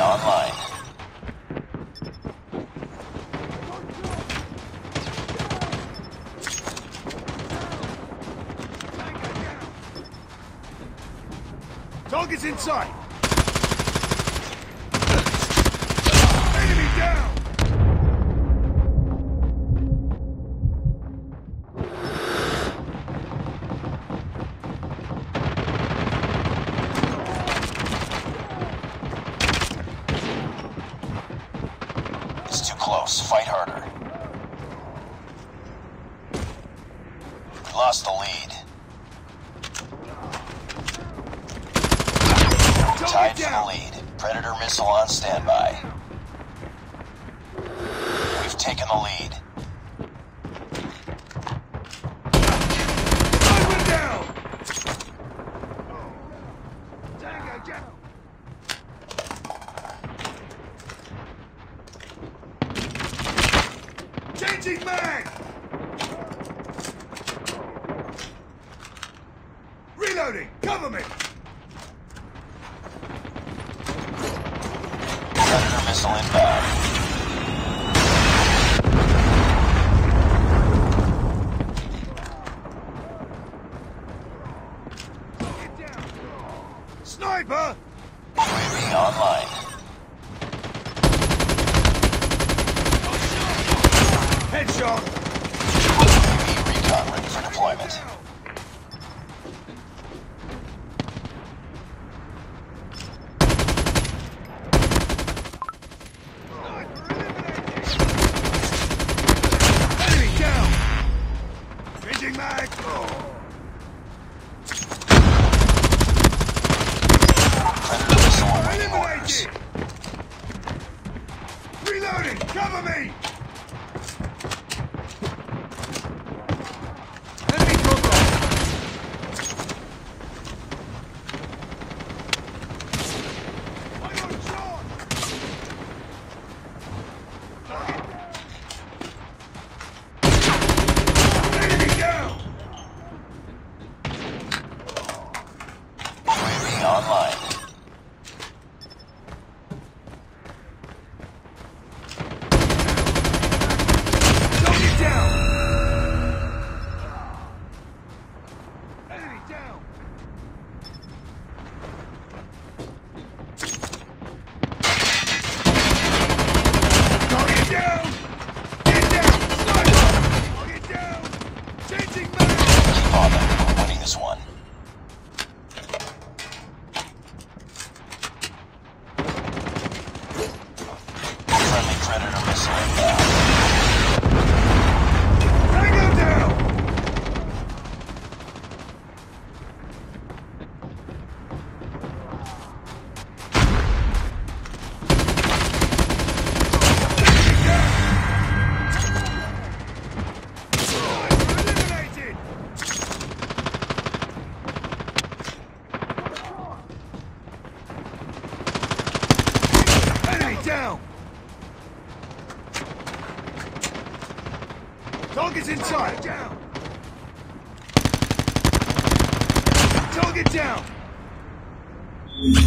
online. Target's in sight! Enemy down! It's too close. Fight harder. We lost the lead. Tied for the lead. Predator missile on standby. We've taken the lead. One down! Tango down! Changing mag! Reloading! Cover me! Predator missile inbound. Sniper! UAV online. Headshot! UAV recon ready for deployment. Enemy down! Changing mag! Predator missile awaiting orders. Eliminated! Reloading! Cover me! Enemy contact! I got a shot! Enemy down! UAV online. Target down! Enemy down! Target down! Get down! Sniper! Target down! Changing mag! Keep on them. We're winning this one. Friendly Predator missile inbound. Tango down! Eliminated! Enemy down! Target's inside! Down! Target down!